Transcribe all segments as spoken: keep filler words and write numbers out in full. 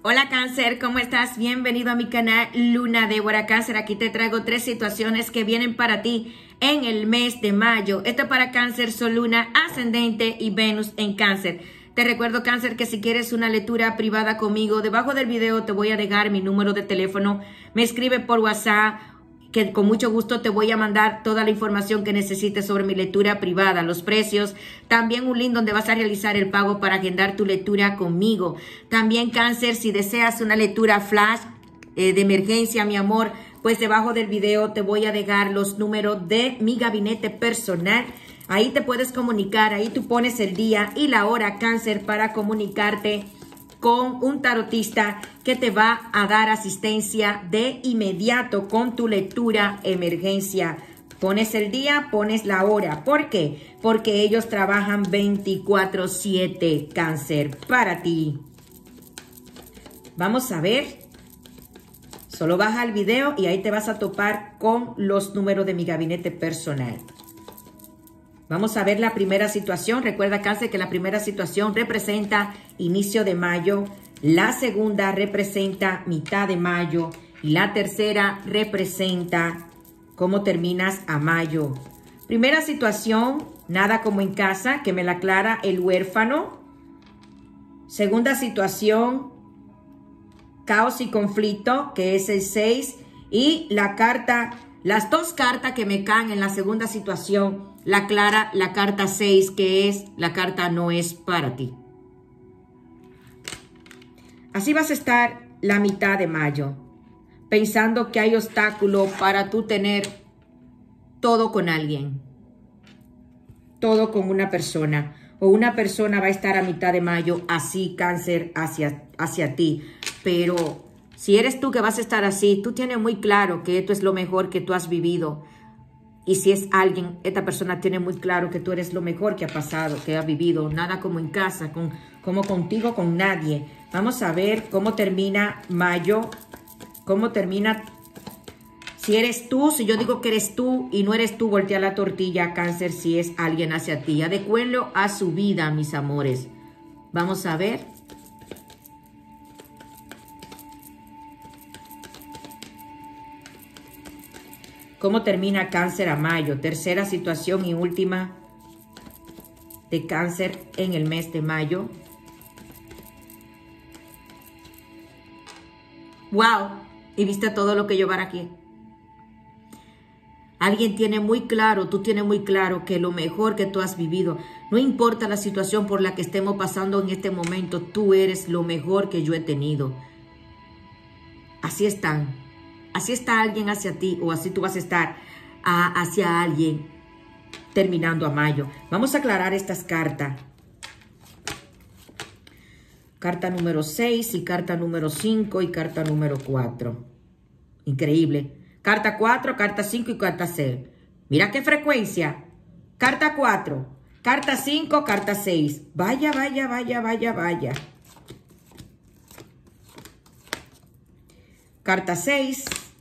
Hola Cáncer, ¿cómo estás? Bienvenido a mi canal Luna Débora Cáncer. Aquí te traigo tres situaciones que vienen para ti en el mes de mayo. Esto es para Cáncer, Sol, Luna, Ascendente y Venus en Cáncer. Te recuerdo, Cáncer, que si quieres una lectura privada conmigo, debajo del video te voy a dejar mi número de teléfono. Me escribe por WhatsApp, que con mucho gusto te voy a mandar toda la información que necesites sobre mi lectura privada, los precios, también un link donde vas a realizar el pago para agendar tu lectura conmigo. También, Cáncer, si deseas una lectura flash eh, de emergencia, mi amor, pues debajo del video te voy a dejar los números de mi gabinete personal. Ahí te puedes comunicar, ahí tú pones el día y la hora, Cáncer, para comunicarte con un tarotista que te va a dar asistencia de inmediato con tu lectura emergencia. Pones el día, pones la hora. ¿Por qué? Porque ellos trabajan veinticuatro siete, Cáncer, para ti. Vamos a ver. Solo baja el video y ahí te vas a topar con los números de mi gabinete personal. Vamos a ver la primera situación. Recuerda, Cáncer, que la primera situación representa inicio de mayo, la segunda representa mitad de mayo y la tercera representa cómo terminas a mayo. Primera situación, nada como en casa, que me la aclara el huérfano. Segunda situación, caos y conflicto, que es el seis. Y la carta, las dos cartas que me caen en la segunda situación, la aclara la carta seis, que es la carta no es para ti. Así vas a estar la mitad de mayo, pensando que hay obstáculos para tú tener todo con alguien, todo con una persona, o una persona va a estar a mitad de mayo así, Cáncer, hacia, hacia ti. Pero si eres tú que vas a estar así, tú tienes muy claro que esto es lo mejor que tú has vivido. Y si es alguien, esta persona tiene muy claro que tú eres lo mejor que ha pasado, que ha vivido. Nada como en casa, con, como contigo, con nadie. Vamos a ver cómo termina mayo, cómo termina. Si eres tú, si yo digo que eres tú y no eres tú, voltea la tortilla, Cáncer, si es alguien hacia ti. Adecúenlo a su vida, mis amores. Vamos a ver. ¿Cómo termina Cáncer a mayo? Tercera situación y última de Cáncer en el mes de mayo. ¡Wow! ¿Y viste todo lo que yo var aquí? Alguien tiene muy claro, tú tienes muy claro que lo mejor que tú has vivido, no importa la situación por la que estemos pasando en este momento, tú eres lo mejor que yo he tenido. Así están. Así está alguien hacia ti o así tú vas a estar a, hacia alguien terminando a mayo. Vamos a aclarar estas cartas. Carta número seis y carta número cinco y carta número cuatro. Increíble. Carta cuatro, carta cinco y carta seis. Mira qué frecuencia. Carta cuatro, carta cinco, carta seis. Vaya, vaya, vaya, vaya, vaya. Carta seis.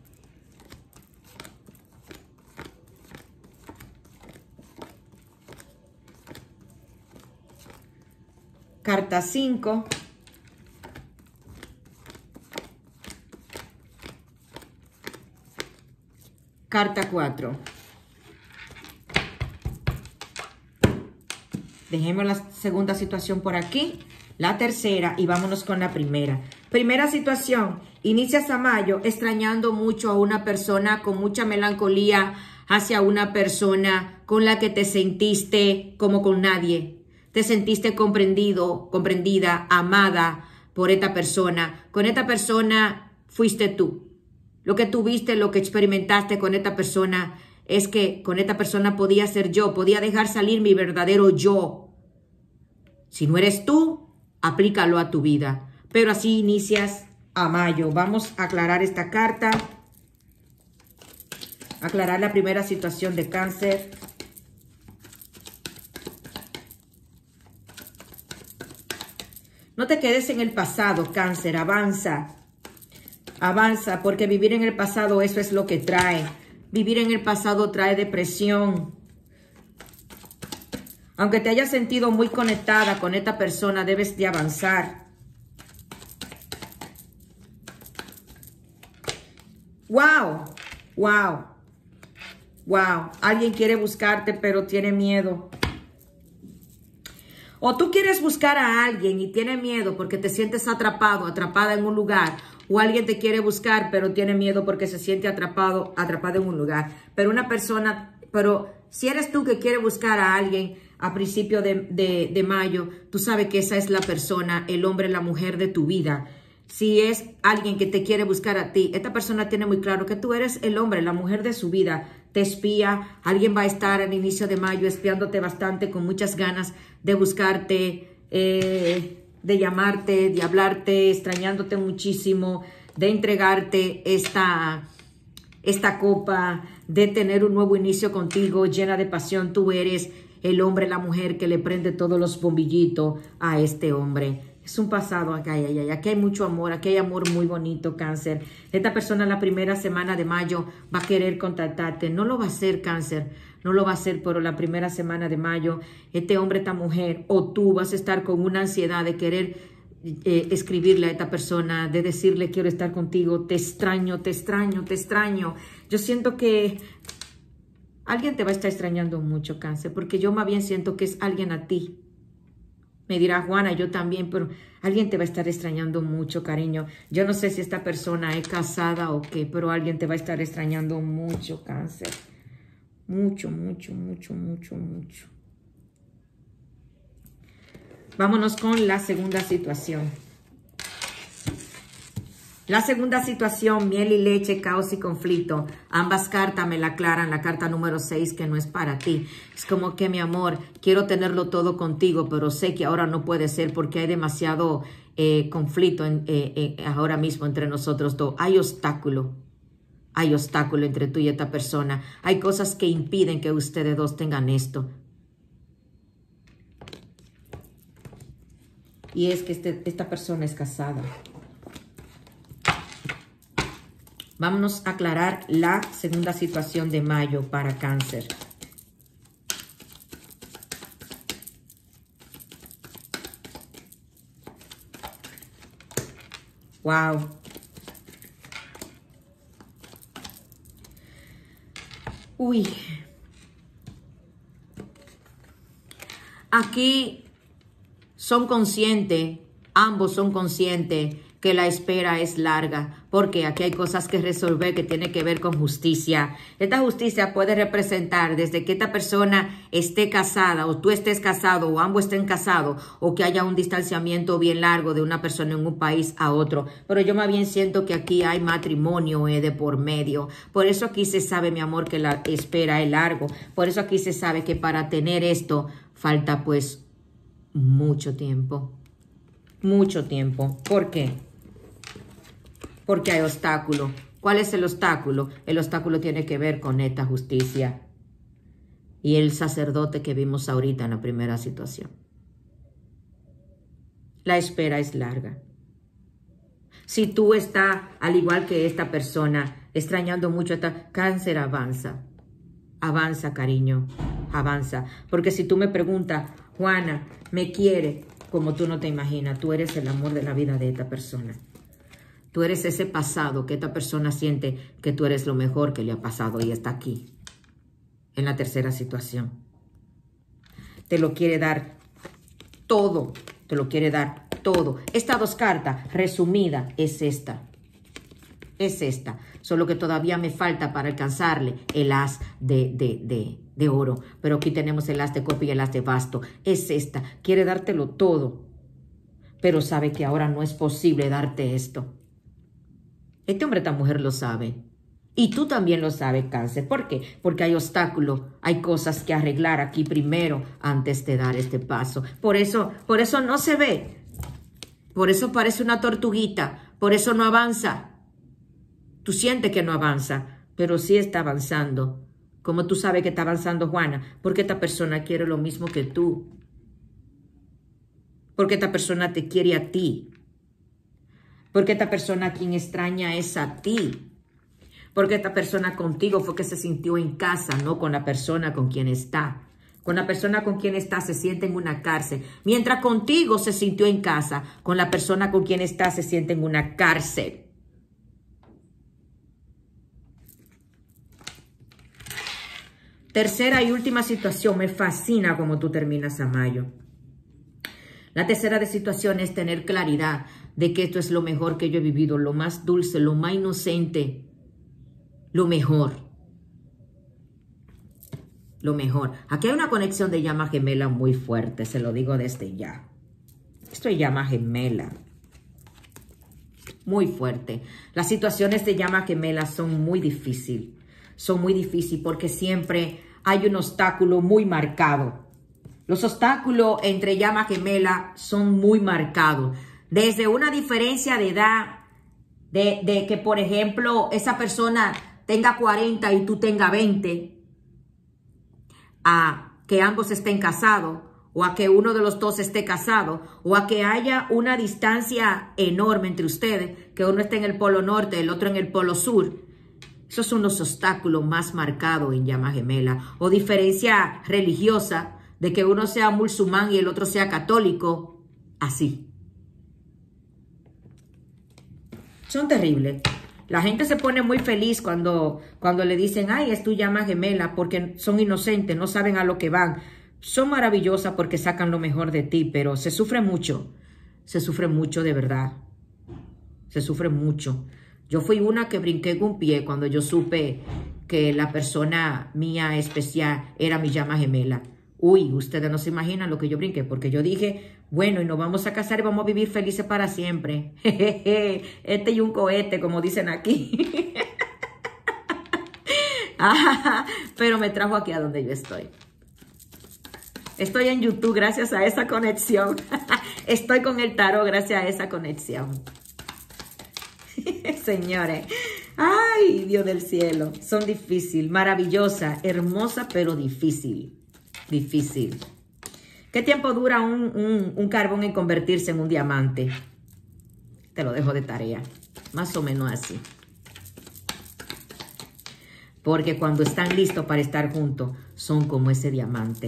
Carta cinco. Carta cuatro. Dejemos la segunda situación por aquí. La tercera y vámonos con la primera. Primera situación. Inicias a mayo extrañando mucho a una persona, con mucha melancolía hacia una persona con la que te sentiste como con nadie. Te sentiste comprendido, comprendida, amada por esta persona. Con esta persona fuiste tú. Lo que tuviste, lo que experimentaste con esta persona es que con esta persona podía ser yo, podía dejar salir mi verdadero yo. Si no eres tú, aplícalo a tu vida. Pero así inicias a mayo. Vamos a aclarar esta carta. Aclarar la primera situación de Cáncer. No te quedes en el pasado, Cáncer, avanza, avanza, porque vivir en el pasado, eso es lo que trae. Vivir en el pasado trae depresión. Aunque te hayas sentido muy conectada con esta persona, debes de avanzar. Wow, wow, wow. Alguien quiere buscarte, pero tiene miedo. O tú quieres buscar a alguien y tiene miedo porque te sientes atrapado, atrapada en un lugar. O alguien te quiere buscar, pero tiene miedo porque se siente atrapado, atrapado en un lugar. Pero una persona, pero si eres tú que quiere buscar a alguien a principio de, de, de mayo, tú sabes que esa es la persona, el hombre, la mujer de tu vida. Si es alguien que te quiere buscar a ti, esta persona tiene muy claro que tú eres el hombre, la mujer de su vida. Te espía, alguien va a estar al inicio de mayo espiándote bastante, con muchas ganas de buscarte, eh, de llamarte, de hablarte, extrañándote muchísimo, de entregarte esta, esta copa, de tener un nuevo inicio contigo, llena de pasión. Tú eres el hombre, la mujer que le prende todos los bombillitos a este hombre. Es un pasado, acá hay, hay, aquí hay mucho amor, aquí hay amor muy bonito, Cáncer. Esta persona la primera semana de mayo va a querer contactarte. No lo va a hacer, Cáncer, no lo va a hacer, pero la primera semana de mayo, este hombre, esta mujer, o tú vas a estar con una ansiedad de querer eh, escribirle a esta persona, de decirle quiero estar contigo, te extraño, te extraño, te extraño. Yo siento que alguien te va a estar extrañando mucho, Cáncer, porque yo más bien siento que es alguien a ti. Me dirá, Juana, yo también, pero alguien te va a estar extrañando mucho, cariño. Yo no sé si esta persona es casada o qué, pero alguien te va a estar extrañando mucho, Cáncer. Mucho, mucho, mucho, mucho, mucho. Vámonos con la segunda situación. La segunda situación, miel y leche, caos y conflicto. Ambas cartas me la aclaran. La carta número seis, que no es para ti. Es como que, mi amor, quiero tenerlo todo contigo, pero sé que ahora no puede ser porque hay demasiado eh, conflicto en, eh, eh, ahora mismo entre nosotros dos. Hay obstáculo. Hay obstáculo entre tú y esta persona. Hay cosas que impiden que ustedes dos tengan esto. Y es que este, esta persona es casada. Vámonos a aclarar la segunda situación de mayo para Cáncer. Wow. Uy. Aquí son conscientes, ambos son conscientes que la espera es larga, porque aquí hay cosas que resolver que tiene que ver con justicia. Esta justicia puede representar desde que esta persona esté casada, o tú estés casado, o ambos estén casados, o que haya un distanciamiento bien largo de una persona en un país a otro. Pero yo más bien siento que aquí hay matrimonio eh, de por medio. Por eso aquí se sabe, mi amor, que la espera es largo. Por eso aquí se sabe que para tener esto falta pues mucho tiempo. Mucho tiempo. ¿Por qué? Porque hay obstáculo. ¿Cuál es el obstáculo? El obstáculo tiene que ver con esta justicia y el sacerdote que vimos ahorita en la primera situación. La espera es larga. Si tú estás, al igual que esta persona, extrañando mucho esta Cáncer, avanza. Avanza, cariño. Avanza. Porque si tú me preguntas, Juana, ¿me quiere? Como tú no te imaginas, tú eres el amor de la vida de esta persona. Tú eres ese pasado que esta persona siente que tú eres lo mejor que le ha pasado y está aquí, en la tercera situación. Te lo quiere dar todo, te lo quiere dar todo. Estas dos cartas, resumida, es esta. Es esta. Solo que todavía me falta para alcanzarle el as de, de, de, de oro. Pero aquí tenemos el as de copa y el as de basto. Es esta. Quiere dártelo todo. Pero sabe que ahora no es posible darte esto. Este hombre, esta mujer lo sabe. Y tú también lo sabes, Cáncer. ¿Por qué? Porque hay obstáculos, hay cosas que arreglar aquí primero antes de dar este paso. Por eso, por eso no se ve. Por eso parece una tortuguita. Por eso no avanza. Tú sientes que no avanza, pero sí está avanzando. ¿Cómo tú sabes que está avanzando, Juana? Porque esta persona quiere lo mismo que tú. Porque esta persona te quiere a ti. Porque esta persona a quien extraña es a ti. Porque esta persona contigo fue que se sintió en casa, no con la persona con quien está. Con la persona con quien está se siente en una cárcel. Mientras contigo se sintió en casa, con la persona con quien está se siente en una cárcel. Tercera y última situación. Me fascina cómo tú terminas a mayo. La tercera de situación es tener claridad de que esto es lo mejor que yo he vivido, lo más dulce, lo más inocente, lo mejor. Lo mejor. Aquí hay una conexión de llama gemela muy fuerte, se lo digo desde ya. Esto es llama gemela. Muy fuerte. Las situaciones de llama gemela son muy difíciles. Son muy difíciles porque siempre hay un obstáculo muy marcado. Los obstáculos entre llama gemela son muy marcados. Desde una diferencia de edad, de, de que, por ejemplo, esa persona tenga cuarenta y tú tengas veinte, a que ambos estén casados, o a que uno de los dos esté casado, o a que haya una distancia enorme entre ustedes, que uno esté en el polo norte, el otro en el polo sur. Esos son los obstáculos más marcados en llama gemela. O diferencia religiosa, de que uno sea musulmán y el otro sea católico, así. Son terribles. La gente se pone muy feliz cuando, cuando le dicen, ay, es tu llama gemela, porque son inocentes, no saben a lo que van. Son maravillosas porque sacan lo mejor de ti, pero se sufre mucho. Se sufre mucho de verdad. Se sufre mucho. Yo fui una que brinqué con un pie cuando yo supe que la persona mía especial era mi llama gemela. Uy, ustedes no se imaginan lo que yo brinqué, porque yo dije, bueno, y nos vamos a casar y vamos a vivir felices para siempre. Este y un cohete, como dicen aquí. Pero me trajo aquí a donde yo estoy. Estoy en YouTube gracias a esa conexión. Estoy con el tarot gracias a esa conexión. Señores. Ay, Dios del cielo. Son difíciles, maravillosa, hermosa, pero difícil. Difícil. ¿Qué tiempo dura un, un, un carbón en convertirse en un diamante? Te lo dejo de tarea. Más o menos así. Porque cuando están listos para estar juntos, son como ese diamante.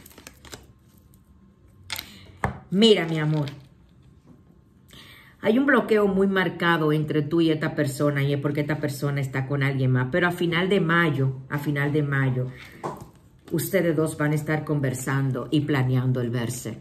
Mira, mi amor. Hay un bloqueo muy marcado entre tú y esta persona, y es porque esta persona está con alguien más. Pero a final de mayo, a final de mayo, ustedes dos van a estar conversando y planeando el verse.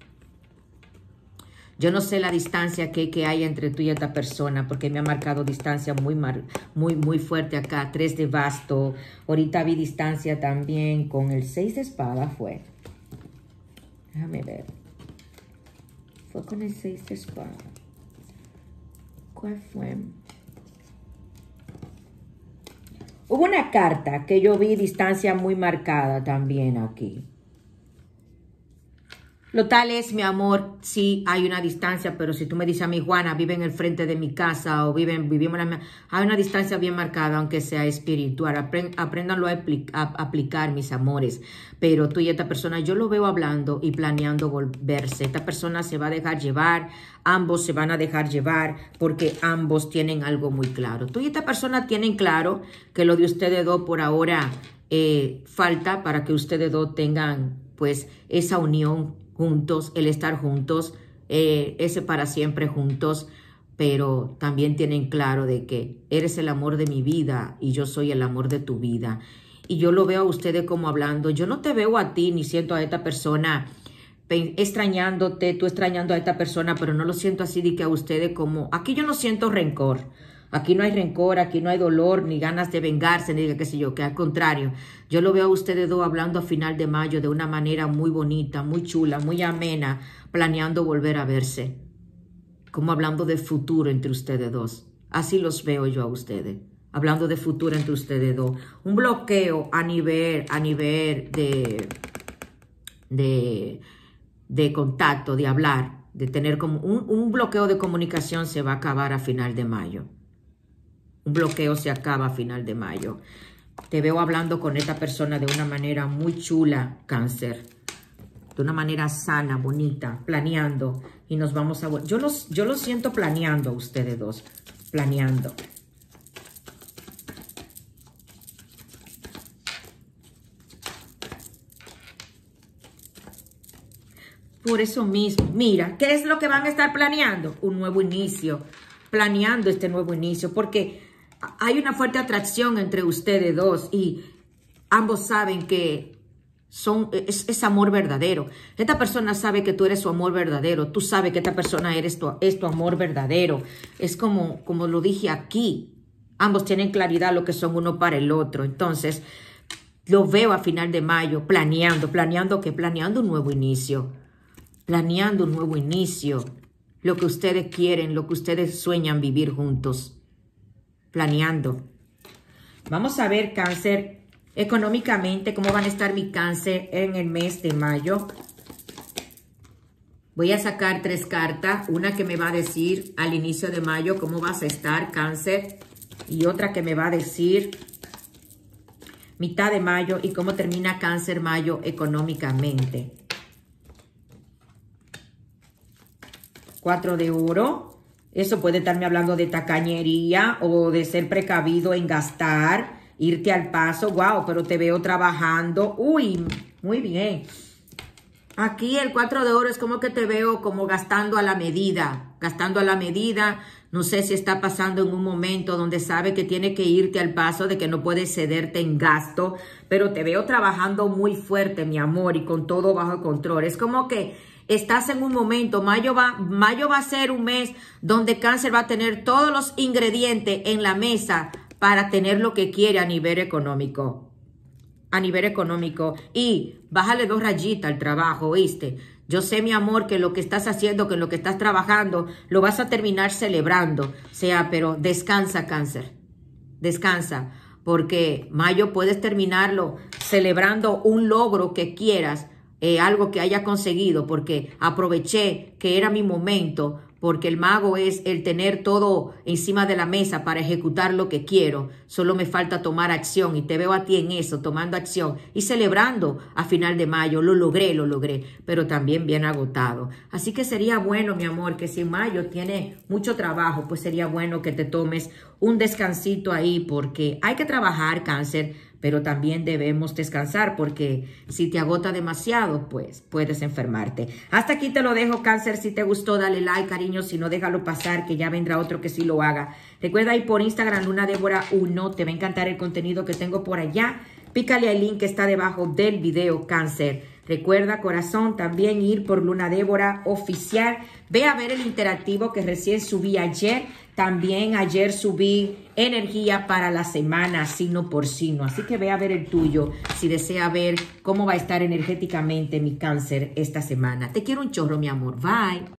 Yo no sé la distancia que, que hay entre tú y esta persona, porque me ha marcado distancia muy, muy, muy fuerte acá. Tres de basto. Ahorita vi distancia también con el seis de espada, fue. Déjame ver. Fue con el seis de espada. ¿Cuál fue? Hubo una carta que yo vi distancia muy marcada también aquí. Lo tal es, mi amor, sí hay una distancia, pero si tú me dices a mí, Juana, vive en el frente de mi casa o viven, vivimos en la... Hay una distancia bien marcada, aunque sea espiritual. Aprend, apréndanlo a, a, a aplicar, mis amores. Pero tú y esta persona, yo lo veo hablando y planeando volverse. Esta persona se va a dejar llevar, ambos se van a dejar llevar porque ambos tienen algo muy claro. Tú y esta persona tienen claro que lo de ustedes dos por ahora eh, falta para que ustedes dos tengan pues esa unión juntos, el estar juntos, eh, ese para siempre juntos, pero también tienen claro de que eres el amor de mi vida y yo soy el amor de tu vida. Y yo lo veo a ustedes como hablando, yo no te veo a ti ni siento a esta persona extrañándote, tú extrañando a esta persona, pero no lo siento así de que a ustedes como, aquí yo no siento rencor. Aquí no hay rencor, aquí no hay dolor, ni ganas de vengarse, ni de qué sé yo, que al contrario. Yo lo veo a ustedes dos hablando a final de mayo de una manera muy bonita, muy chula, muy amena, planeando volver a verse. Como hablando de futuro entre ustedes dos. Así los veo yo a ustedes, hablando de futuro entre ustedes dos. Un bloqueo a nivel, a nivel de, de, de contacto, de hablar, de tener como un, un bloqueo de comunicación se va a acabar a final de mayo. Un bloqueo se acaba a final de mayo. Te veo hablando con esta persona de una manera muy chula, Cáncer. De una manera sana, bonita, planeando. Y nos vamos a... Yo los, yo los siento planeando a ustedes dos. Planeando. Por eso mismo, mira, ¿qué es lo que van a estar planeando? Un nuevo inicio. Planeando este nuevo inicio. Porque hay una fuerte atracción entre ustedes dos y ambos saben que son, es, es amor verdadero. Esta persona sabe que tú eres su amor verdadero. Tú sabes que esta persona eres tu, es tu amor verdadero. Es como, como lo dije aquí. Ambos tienen claridad lo que son uno para el otro. Entonces, lo veo a final de mayo planeando. ¿Planeando qué? Planeando un nuevo inicio. Planeando un nuevo inicio. Lo que ustedes quieren, lo que ustedes sueñan vivir juntos. Planeando. Vamos a ver, Cáncer, económicamente, cómo van a estar mi Cáncer en el mes de mayo. Voy a sacar tres cartas. Una que me va a decir al inicio de mayo cómo vas a estar, Cáncer. Y otra que me va a decir mitad de mayo y cómo termina Cáncer mayo económicamente. Cuatro de oro. Eso puede estarme hablando de tacañería o de ser precavido en gastar, irte al paso. Wow, pero te veo trabajando. Uy, muy bien. Aquí el cuatro de oro es como que te veo como gastando a la medida. Gastando a la medida. No sé si está pasando en un momento donde sabe que tiene que irte al paso, de que no puedes cederte en gasto. Pero te veo trabajando muy fuerte, mi amor, y con todo bajo control. Es como que estás en un momento, mayo va, mayo va a ser un mes donde Cáncer va a tener todos los ingredientes en la mesa para tener lo que quiere a nivel económico. A nivel económico. Y bájale dos rayitas al trabajo, ¿oíste? Yo sé, mi amor, que lo que estás haciendo, que lo que estás trabajando, lo vas a terminar celebrando. O sea, pero descansa, Cáncer. Descansa. Porque mayo puedes terminarlo celebrando un logro que quieras. Eh, algo que haya conseguido, porque aproveché que era mi momento, porque el mago es el tener todo encima de la mesa para ejecutar lo que quiero. Solo me falta tomar acción y te veo a ti en eso, tomando acción y celebrando a final de mayo. Lo logré, lo logré, pero también bien agotado. Así que sería bueno, mi amor, que si mayo tiene mucho trabajo, pues sería bueno que te tomes un descansito ahí, porque hay que trabajar, Cáncer, pero también debemos descansar, porque si te agota demasiado, pues puedes enfermarte. Hasta aquí te lo dejo, Cáncer. Si te gustó, dale like, cariño. Si no, déjalo pasar, que ya vendrá otro que sí lo haga. Recuerda ir por Instagram, Luna Débora uno. Te va a encantar el contenido que tengo por allá. Pícale al link que está debajo del video, Cáncer. Recuerda, corazón, también ir por Luna Débora Oficial. Ve a ver el interactivo que recién subí ayer. También ayer subí energía para la semana, signo por signo. Así que ve a ver el tuyo si desea ver cómo va a estar energéticamente mi Cáncer esta semana. Te quiero un chorro, mi amor. Bye.